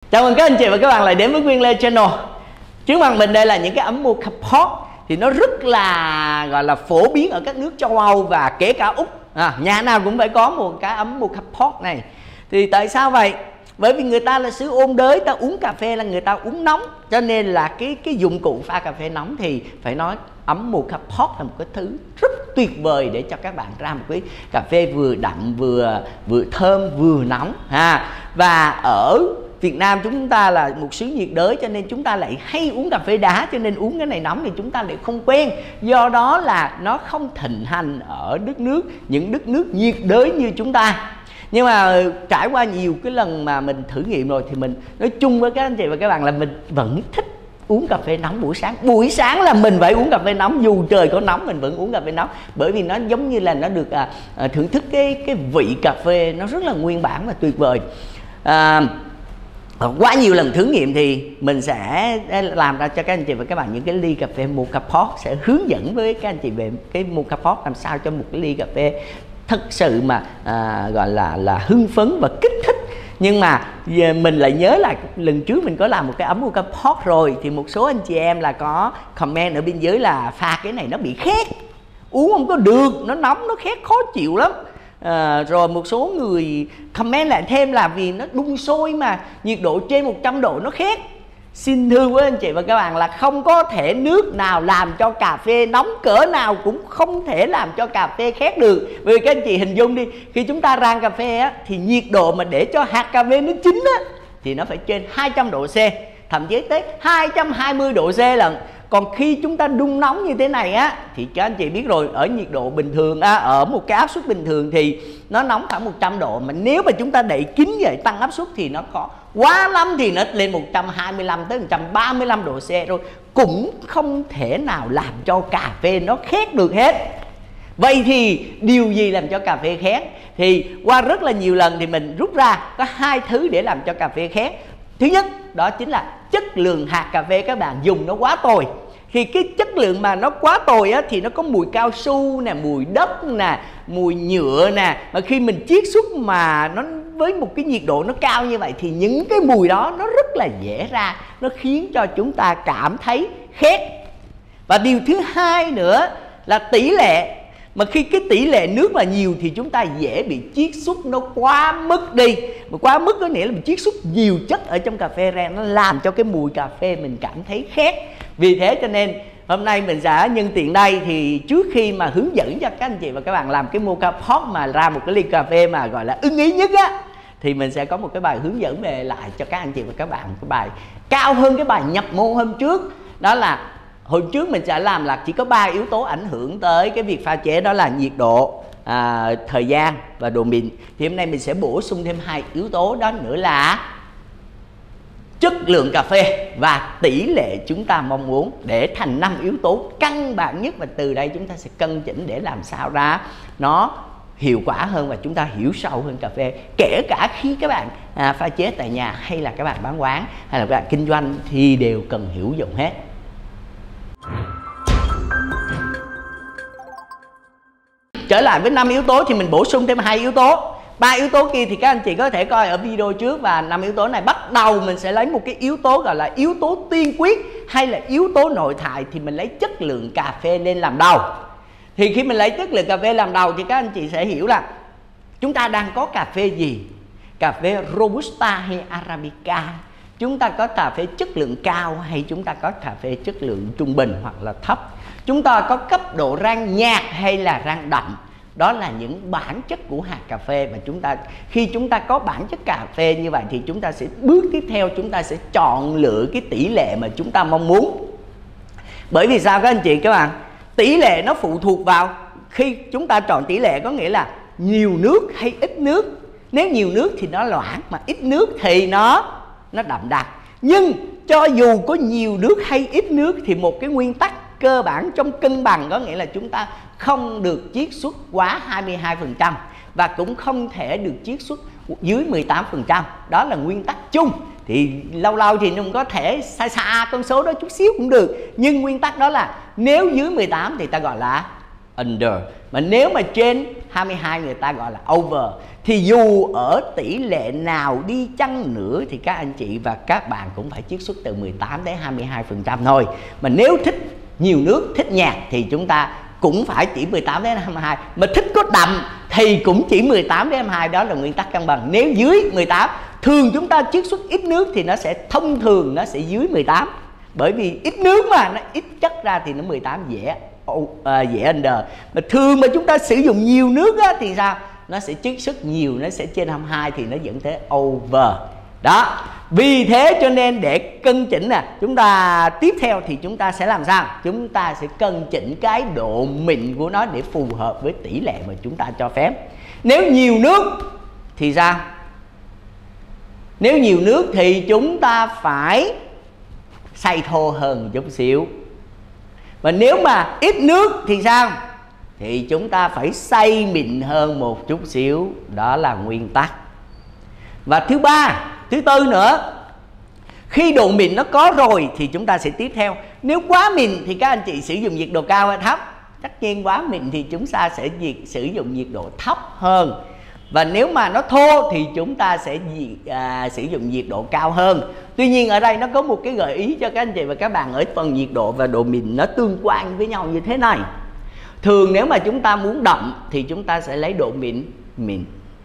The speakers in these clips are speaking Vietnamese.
Chào mừng các anh chị và các bạn lại đến với Nguyên Lê Channel. Trước mặt mình đây là những cái ấm mocha pot, thì nó rất là gọi là phổ biến ở các nước châu Âu và kể cả Úc. Nhà nào cũng phải có một cái ấm mocha pot này. Thì tại sao vậy? Bởi vì người ta là xứ ôn đới, ta uống cà phê là người ta uống nóng, cho nên là cái dụng cụ pha cà phê nóng thì phải nói ấm mocha pot là một cái thứ rất tuyệt vời để cho các bạn ra một cái cà phê vừa đậm vừa thơm vừa nóng Và ở Việt Nam chúng ta là một xứ nhiệt đới, cho nên chúng ta lại hay uống cà phê đá, cho nên uống cái này nóng thì chúng ta lại không quen. Do đó là nó không thịnh hành ở những đất nước nhiệt đới như chúng ta. Nhưng mà trải qua nhiều cái lần mà mình thử nghiệm rồi thì mình nói chung với các anh chị và các bạn là mình vẫn thích uống cà phê nóng buổi sáng. Buổi sáng là mình phải uống cà phê nóng, dù trời có nóng mình vẫn uống cà phê nóng, bởi vì nó giống như là nó được thưởng thức cái vị cà phê nó rất là nguyên bản và tuyệt vời. Qua nhiều lần thử nghiệm thì mình sẽ làm ra cho các anh chị và các bạn những cái ly cà phê mocha pot, sẽ hướng dẫn với các anh chị về cái mocha pot làm sao cho một cái ly cà phê thật sự mà gọi là hưng phấn và kích thích. Nhưng mà mình lại nhớ là lần trước mình có làm một cái ấm mocha pot rồi, thì một số anh chị em là có comment ở bên dưới là pha cái này nó bị khét, uống không có được, nó nóng nó khét khó chịu lắm. Rồi một số người comment lại thêm là vì nó đun sôi mà nhiệt độ trên 100 độ nó khét. Xin thưa với anh chị và các bạn là không có thể nước nào làm cho cà phê nóng cỡ nào cũng không thể làm cho cà phê khét được. Vì các anh chị hình dung đi, khi chúng ta rang cà phê á, thì nhiệt độ mà để cho hạt cà phê nó chín á, thì nó phải trên 200 độ C, thậm chí tới 220 độ C lần. Còn khi chúng ta đun nóng như thế này á, thì các anh chị biết rồi, ở nhiệt độ bình thường ở một cái áp suất bình thường thì nó nóng khoảng 100 độ, mà nếu mà chúng ta đậy kín vậy tăng áp suất thì nó có quá lắm thì nó lên 125 tới 135 độ C rồi, cũng không thể nào làm cho cà phê nó khét được hết. Vậy thì điều gì làm cho cà phê khét? Thì qua rất là nhiều lần thì mình rút ra có hai thứ để làm cho cà phê khét. Thứ nhất đó chính là chất lượng hạt cà phê các bạn dùng nó quá tồi. Thì cái chất lượng mà nó quá tồi á, thì nó có mùi cao su nè, mùi đất nè, mùi nhựa nè. Mà khi mình chiết xuất mà nó với một cái nhiệt độ nó cao như vậy thì những cái mùi đó nó rất là dễ ra, nó khiến cho chúng ta cảm thấy khét. Và điều thứ hai nữa là tỷ lệ. Mà khi cái tỷ lệ nước là nhiều thì chúng ta dễ bị chiết xuất nó quá mức đi. Mà quá mức có nghĩa là mình chiết xuất nhiều chất ở trong cà phê ra, nó làm cho cái mùi cà phê mình cảm thấy khét. Vì thế cho nên hôm nay mình sẽ nhân tiện đây, thì trước khi mà hướng dẫn cho các anh chị và các bạn làm cái mocha pot mà ra một cái ly cà phê mà gọi là ưng ý nhất á, thì mình sẽ có một cái bài hướng dẫn về lại cho các anh chị và các bạn, cái bài cao hơn cái bài nhập môn hôm trước. Đó là hồi trước mình sẽ làm là chỉ có 3 yếu tố ảnh hưởng tới cái việc pha chế, đó là nhiệt độ, thời gian và độ mịn. Thì hôm nay mình sẽ bổ sung thêm 2 yếu tố đó nữa là chất lượng cà phê và tỷ lệ chúng ta mong muốn, để thành 5 yếu tố căn bản nhất. Và từ đây chúng ta sẽ cân chỉnh để làm sao ra nó hiệu quả hơn và chúng ta hiểu sâu hơn cà phê. Kể cả khi các bạn pha chế tại nhà hay là các bạn bán quán hay là các bạn kinh doanh thì đều cần hiểu dụng hết. Trở lại với 5 yếu tố thì mình bổ sung thêm 2 yếu tố. 3 yếu tố kia thì các anh chị có thể coi ở video trước, và 5 yếu tố này bắt đầu mình sẽ lấy một cái yếu tố gọi là yếu tố tiên quyết hay là yếu tố nội tại, thì mình lấy chất lượng cà phê lên làm đầu. Thì khi mình lấy chất lượng cà phê làm đầu thì các anh chị sẽ hiểu là chúng ta đang có cà phê gì, cà phê Robusta hay Arabica, chúng ta có cà phê chất lượng cao hay chúng ta có cà phê chất lượng trung bình hoặc là thấp, chúng ta có cấp độ rang nhạt hay là rang đậm. Đó là những bản chất của hạt cà phê. Và khi chúng ta có bản chất cà phê như vậy thì chúng ta sẽ bước tiếp theo, chúng ta sẽ chọn lựa cái tỷ lệ mà chúng ta mong muốn. Bởi vì sao các anh chị các bạn? Tỷ lệ nó phụ thuộc vào khi chúng ta chọn tỷ lệ, có nghĩa là nhiều nước hay ít nước. Nếu nhiều nước thì nó loãng, mà ít nước thì nó đậm đặc. Nhưng cho dù có nhiều nước hay ít nước thì một cái nguyên tắc cơ bản trong cân bằng, có nghĩa là chúng ta không được chiết xuất quá 22% và cũng không thể được chiết xuất dưới 18%. Đó là nguyên tắc chung. Thì lâu lâu thì mình có thể xa con số đó chút xíu cũng được, nhưng nguyên tắc đó là nếu dưới 18 thì ta gọi là under. Mà nếu mà trên 22 người ta gọi là over. Thì dù ở tỷ lệ nào đi chăng nữa thì các anh chị và các bạn cũng phải chiết xuất từ 18 đến 22% thôi. Mà nếu thích nhiều nước, thích nhạt thì chúng ta cũng phải chỉ 18 đến 22. Mà thích có đậm thì cũng chỉ 18 đến 22. Đó là nguyên tắc cân bằng. Nếu dưới 18, thường chúng ta chiết xuất ít nước thì nó sẽ thông thường nó sẽ dưới 18. Bởi vì ít nước mà nó ít chất ra thì nó 18 dễ under. Mà thường mà chúng ta sử dụng nhiều nước á, thì sao? Nó sẽ chiết xuất nhiều, nó sẽ trên 22 thì nó dẫn tới over. Đó. Vì thế cho nên để cân chỉnh nè, chúng ta tiếp theo thì chúng ta sẽ làm sao? Chúng ta sẽ cân chỉnh cái độ mịn của nó để phù hợp với tỷ lệ mà chúng ta cho phép. Nếu nhiều nước thì sao? Nếu nhiều nước thì chúng ta phải xay thô hơn chút xíu. Và nếu mà ít nước thì sao? Thì chúng ta phải xay mịn hơn một chút xíu. Đó là nguyên tắc. Và thứ tư nữa, khi độ mịn nó có rồi thì chúng ta sẽ tiếp theo. Nếu quá mịn thì các anh chị sử dụng nhiệt độ cao hay thấp? Tất nhiên quá mịn thì chúng ta sẽ sử dụng nhiệt độ thấp hơn. Và nếu mà nó thô thì chúng ta sẽ sử dụng nhiệt độ cao hơn. Tuy nhiên ở đây nó có một cái gợi ý cho các anh chị và các bạn ở phần nhiệt độ và độ mịn nó tương quan với nhau như thế này. Thường nếu mà chúng ta muốn đậm thì chúng ta sẽ lấy độ mịn.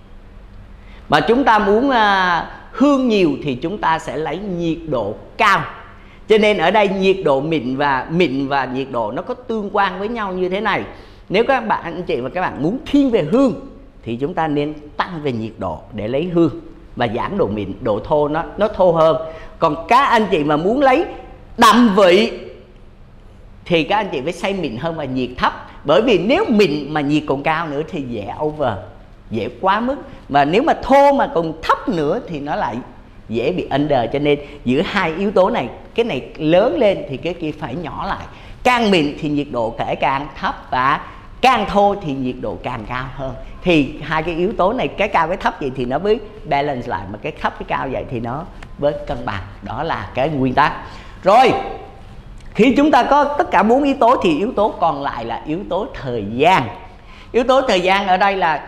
Mà chúng ta muốn hương nhiều thì chúng ta sẽ lấy nhiệt độ cao. Cho nên ở đây nhiệt độ mịn và nhiệt độ nó có tương quan với nhau như thế này. Nếu các bạn anh chị và các bạn muốn thiên về hương thì chúng ta nên tăng về nhiệt độ để lấy hương và giảm độ mịn, độ thô nó thô hơn. Còn các anh chị mà muốn lấy đậm vị thì các anh chị phải xay mịn hơn và nhiệt thấp. Bởi vì nếu mịn mà nhiệt còn cao nữa thì dễ over, dễ quá mức. Mà nếu mà thô mà còn thấp nữa thì nó lại dễ bị under. Cho nên giữa hai yếu tố này, cái này lớn lên thì cái kia phải nhỏ lại. Càng mịn thì nhiệt độ càng thấp và càng thô thì nhiệt độ càng cao hơn. Thì hai cái yếu tố này, cái cao cái thấp vậy thì nó mới balance lại, mà cái thấp cái cao vậy thì nó với cân bằng. Đó là cái nguyên tắc. Rồi, khi chúng ta có tất cả 4 yếu tố thì yếu tố còn lại là yếu tố thời gian. Yếu tố thời gian ở đây là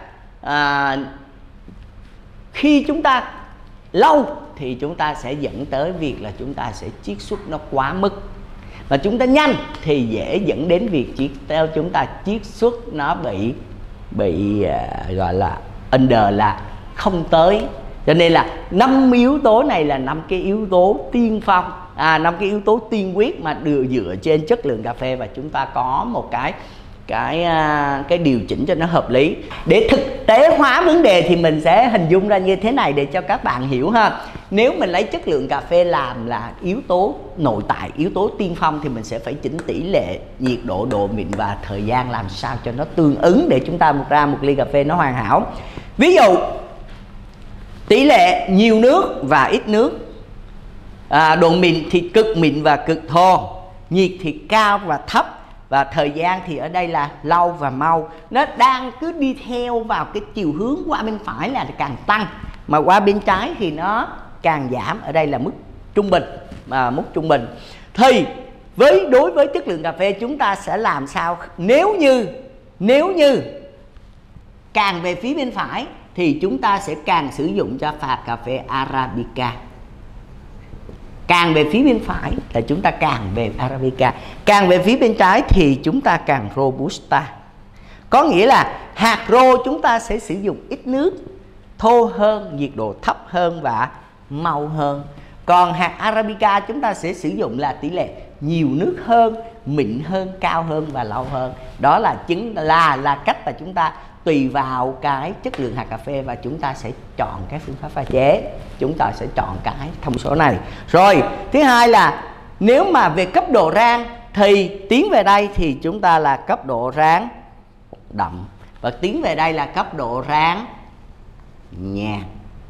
khi chúng ta lâu thì chúng ta sẽ dẫn tới việc là chúng ta sẽ chiết xuất nó quá mức. Mà chúng ta nhanh thì dễ dẫn đến việc chúng ta chiết xuất nó bị gọi là under, là không tới. Cho nên là 5 yếu tố này là 5 cái yếu tố tiên phong, 5 cái yếu tố tiên quyết mà dựa trên chất lượng cà phê, và chúng ta có một cái điều chỉnh cho nó hợp lý. Để thực tế hóa vấn đề thì mình sẽ hình dung ra như thế này để cho các bạn hiểu ha. Nếu mình lấy chất lượng cà phê làm là yếu tố nội tại, yếu tố tiên phong thì mình sẽ phải chỉnh tỷ lệ nhiệt độ, độ mịn và thời gian làm sao cho nó tương ứng để chúng ta ra một ly cà phê nó hoàn hảo. Ví dụ tỷ lệ nhiều nước và ít nước, độ mịn thì cực mịn và cực thô, nhiệt thì cao và thấp, và thời gian thì ở đây là lâu và mau. Nó đang cứ đi theo vào cái chiều hướng qua bên phải là càng tăng, mà qua bên trái thì nó càng giảm. Ở đây là mức trung bình, mức trung bình. Thì đối với chất lượng cà phê chúng ta sẽ làm sao? Nếu như càng về phía bên phải thì chúng ta sẽ càng sử dụng cho pha cà phê Arabica. Càng về phía bên phải là chúng ta càng về Arabica. Càng về phía bên trái thì chúng ta càng Robusta. Có nghĩa là hạt rô chúng ta sẽ sử dụng ít nước, thô hơn, nhiệt độ thấp hơn và mau hơn. Còn hạt Arabica chúng ta sẽ sử dụng là tỷ lệ nhiều nước hơn, mịn hơn, cao hơn và lâu hơn. Đó là cách mà chúng ta tùy vào cái chất lượng hạt cà phê và chúng ta sẽ chọn cái phương pháp pha chế. Chúng ta sẽ chọn cái thông số này. Rồi, thứ hai là nếu mà về cấp độ rang thì tiến về đây thì chúng ta là cấp độ rang đậm, và tiến về đây là cấp độ rang nhạt.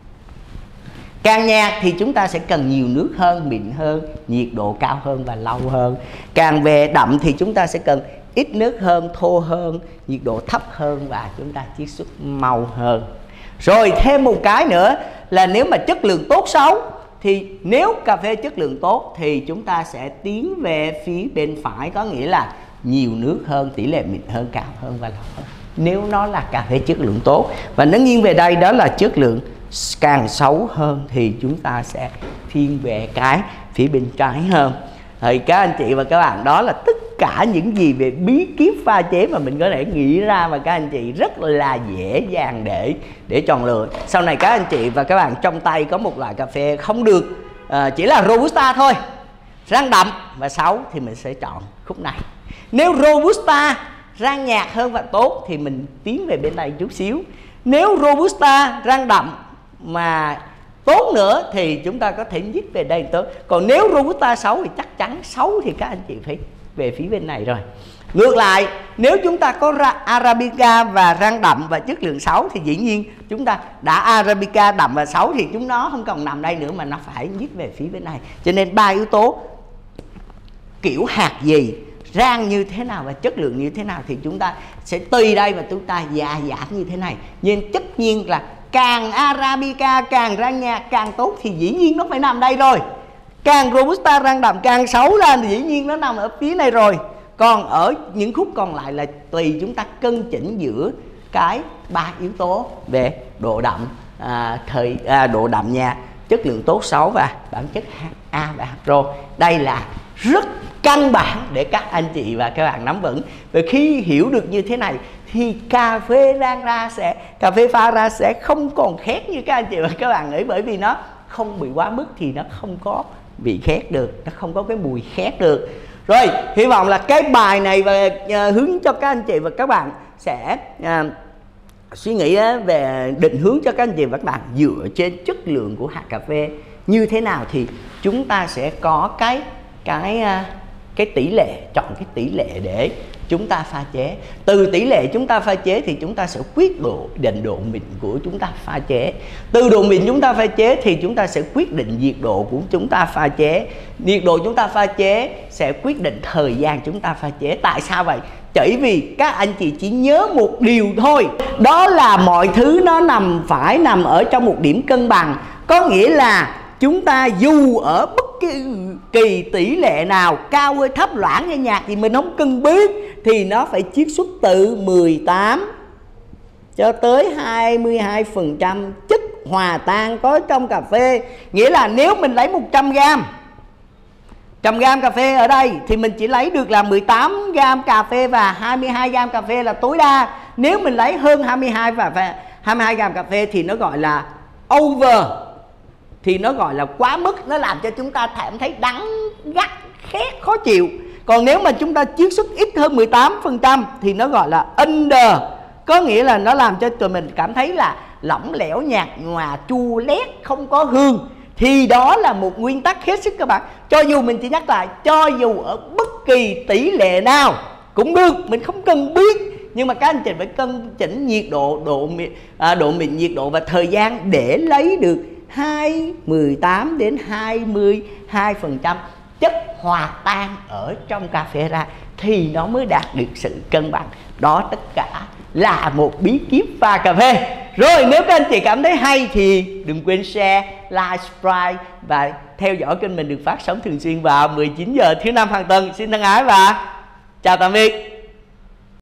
Càng nhạt thì chúng ta sẽ cần nhiều nước hơn, mịn hơn, nhiệt độ cao hơn và lâu hơn. Càng về đậm thì chúng ta sẽ cần ít nước hơn, thô hơn, nhiệt độ thấp hơn và chúng ta chiết xuất mau hơn. Rồi thêm một cái nữa là nếu mà chất lượng tốt xấu thì nếu cà phê chất lượng tốt thì chúng ta sẽ tiến về phía bên phải, có nghĩa là nhiều nước hơn, tỷ lệ mịn hơn, cao hơn và lọc hơn nếu nó là cà phê chất lượng tốt. Và nó nghiêng về đây đó là chất lượng càng xấu hơn thì chúng ta sẽ thiên về cái phía bên trái hơn. Thì các anh chị và các bạn, đó là tất cả những gì về bí kíp pha chế mà mình có thể nghĩ ra, và các anh chị rất là dễ dàng để chọn lựa. Sau này các anh chị và các bạn trong tay có một loại cà phê không được chỉ là Robusta thôi, rang đậm và xấu, thì mình sẽ chọn khúc này. Nếu Robusta rang nhạt hơn và tốt thì mình tiến về bên này chút xíu. Nếu Robusta rang đậm mà tốt nữa thì chúng ta có thể nhích về đây tốt. Còn nếu Robusta xấu thì chắc chắn xấu thì các anh chị phải về phía bên này rồi. Ngược lại, nếu chúng ta có Arabica và rang đậm và chất lượng xấu thì dĩ nhiên chúng ta đã Arabica đậm và xấu thì chúng nó không còn nằm đây nữa mà nó phải nhích về phía bên này. Cho nên 3 yếu tố, kiểu hạt gì, rang như thế nào và chất lượng như thế nào thì chúng ta sẽ tùy đây và chúng ta giảm như thế này. Nhưng tất nhiên là càng Arabica càng rang nhạt càng tốt thì dĩ nhiên nó phải nằm đây rồi. Càng Robusta rang đậm càng xấu ra thì dĩ nhiên nó nằm ở phía này rồi. Còn ở những khúc còn lại là tùy chúng ta cân chỉnh giữa cái 3 yếu tố về độ đậm, độ đậm nhạt, chất lượng tốt xấu và bản chất HA và HRO. Đây là rất căn bản để các anh chị và các bạn nắm vững. Và khi hiểu được như thế này thì cà phê pha ra sẽ không còn khét như các anh chị và các bạn nghĩ, bởi vì nó không bị quá mức thì nó không có bị khét được, nó không có cái mùi khét được. Rồi, hy vọng là cái bài này và hướng cho các anh chị và các bạn sẽ suy nghĩ về định hướng cho các anh chị và các bạn dựa trên chất lượng của hạt cà phê như thế nào thì chúng ta sẽ có cái tỷ lệ, chọn cái tỷ lệ để chúng ta pha chế. Từ tỷ lệ chúng ta pha chế thì chúng ta sẽ quyết định độ mịn của chúng ta pha chế. Từ độ mịn chúng ta pha chế thì chúng ta sẽ quyết định nhiệt độ của chúng ta pha chế. Nhiệt độ chúng ta pha chế sẽ quyết định thời gian chúng ta pha chế. Tại sao vậy? Chỉ vì các anh chị chỉ nhớ một điều thôi, đó là mọi thứ nó phải nằm ở trong một điểm cân bằng. Có nghĩa là chúng ta dù ở bất kỳ tỷ lệ nào, cao hay thấp, loãng hay nhạt thì mình không cần biết, thì nó phải chiết xuất từ 18 cho tới 22% chất hòa tan có trong cà phê. Nghĩa là nếu mình lấy 100 gram cà phê ở đây thì mình chỉ lấy được là 18 gram cà phê và 22 gram cà phê là tối đa. Nếu mình lấy hơn 22 gram cà phê thì nó gọi là over, thì nó gọi là quá mức, nó làm cho chúng ta cảm thấy đắng, gắt, khét, khó chịu. Còn nếu mà chúng ta chiết xuất ít hơn 18% thì nó gọi là under, có nghĩa là nó làm cho tụi mình cảm thấy là lỏng lẻo, nhạt nhòa, chua lét, không có hương. Thì đó là một nguyên tắc hết sức các bạn. Cho dù mình chỉ nhắc lại, cho dù ở bất kỳ tỷ lệ nào cũng được, mình không cần biết, nhưng mà các anh chị phải cân chỉnh nhiệt độ, độ mịn, nhiệt độ và thời gian để lấy được 18 đến 22% chất hòa tan ở trong cà phê ra thì nó mới đạt được sự cân bằng. Đó tất cả là một bí kíp pha cà phê. Rồi nếu các anh chị cảm thấy hay thì đừng quên share, like, subscribe và theo dõi kênh mình được phát sóng thường xuyên vào 19 giờ thứ 5 hàng tuần. Xin thân ái và chào tạm biệt.